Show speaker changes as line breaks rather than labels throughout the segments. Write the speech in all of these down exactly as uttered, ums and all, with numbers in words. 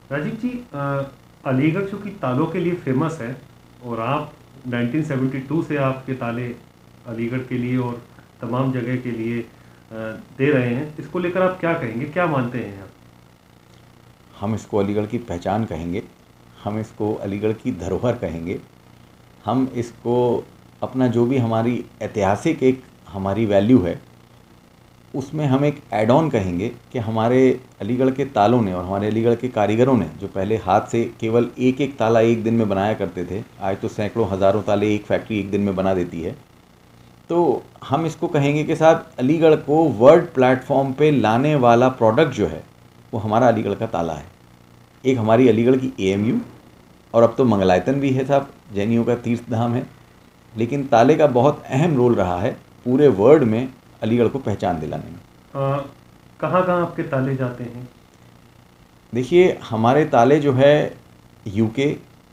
राजीव जी, अ, अलीगढ़ चूँकि तालों के लिए फेमस है और आप नाइनटीन सेवेंटी टू से आपके ताले अलीगढ़ के लिए और तमाम जगह के लिए अ, दे रहे हैं, इसको लेकर आप क्या कहेंगे, क्या मानते हैं आप?
हम इसको अलीगढ़ की पहचान कहेंगे, हम इसको अलीगढ़ की धरोहर कहेंगे, हम इसको अपना जो भी हमारी ऐतिहासिक एक हमारी वैल्यू है उसमें हम एक ऐड ऑन कहेंगे कि हमारे अलीगढ़ के तालों ने और हमारे अलीगढ़ के कारीगरों ने जो पहले हाथ से केवल एक एक ताला एक दिन में बनाया करते थे, आज तो सैकड़ों हज़ारों ताले एक फैक्ट्री एक दिन में बना देती है। तो हम इसको कहेंगे कि साहब अलीगढ़ को वर्ल्ड प्लेटफॉर्म पे लाने वाला प्रोडक्ट जो है वो हमारा अलीगढ़ का ताला है। एक हमारी अलीगढ़ की ए एम यू, और अब तो मंगलायतन भी है साहब, जैनियों का तीर्थ धाम है, लेकिन ताले का बहुत अहम रोल रहा है पूरे वर्ल्ड में अलीगढ़ को पहचान दिलाने में।
अ, कहाँ कहाँ आपके ताले जाते हैं?
देखिए, हमारे ताले जो है यूके,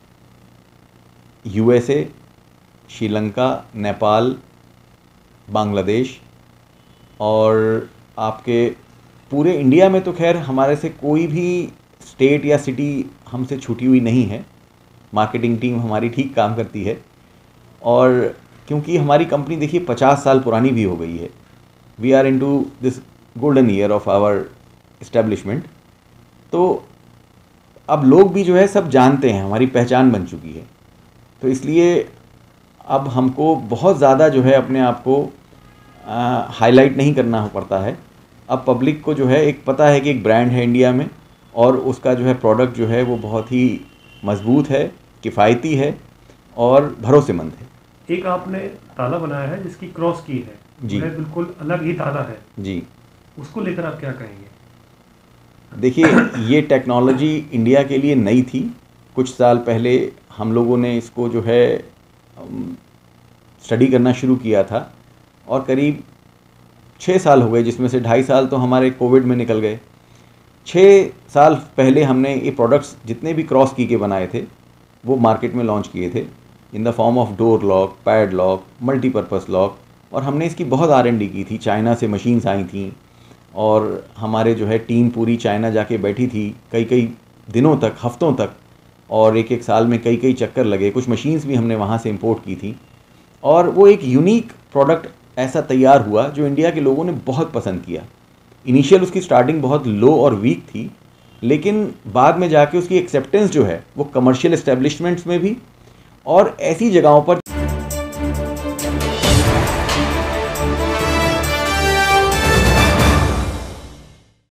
यूएसए, श्रीलंका, नेपाल, बांग्लादेश और आपके पूरे इंडिया में तो खैर हमारे से कोई भी स्टेट या सिटी हमसे छूटी हुई नहीं है। मार्केटिंग टीम हमारी ठीक काम करती है, और क्योंकि हमारी कंपनी देखिए पचास साल पुरानी भी हो गई है, we are into this golden year of our establishment, तो अब लोग भी जो है सब जानते हैं, हमारी पहचान बन चुकी है। तो इसलिए अब हमको बहुत ज़्यादा जो है अपने आप को हाईलाइट नहीं करना पड़ता है। अब पब्लिक को जो है एक पता है कि एक ब्रांड है इंडिया में, और उसका जो है प्रोडक्ट जो है वो बहुत ही मजबूत है, किफ़ायती है और भरोसेमंद है।
एक आपने ताला बनाया है जिसकी क्रॉस की है,
जी
वह बिल्कुल अलग ही ताला है,
जी।
उसको लेकर आप क्या कहेंगे?
देखिए, ये टेक्नोलॉजी इंडिया के लिए नई थी। कुछ साल पहले हम लोगों ने इसको जो है स्टडी करना शुरू किया था, और करीब छः साल हो गए, जिसमें से ढाई साल तो हमारे कोविड में निकल गए। छः साल पहले हमने ये प्रोडक्ट्स जितने भी क्रॉस की के बनाए थे वो मार्केट में लॉन्च किए थे in the form of door lock, pad lock, multipurpose lock, और हमने इसकी बहुत आर एन डी की थी। चाइना से मशीन्स आई थी, और हमारे जो है टीम पूरी चाइना जाके बैठी थी कई कई दिनों तक, हफ्तों तक, और एक एक साल में कई कई चक्कर लगे। कुछ मशीन्स भी हमने वहाँ से इंपोर्ट की थी, और वो एक यूनिक प्रोडक्ट ऐसा तैयार हुआ जो इंडिया के लोगों ने बहुत पसंद किया। इनिशियल उसकी स्टार्टिंग बहुत लो और वीक थी, लेकिन बाद में जाके उसकी एक्सेप्टेंस जो है वो कमर्शियल एस्टेब्लिशमेंट्स में भी और ऐसी जगहों पर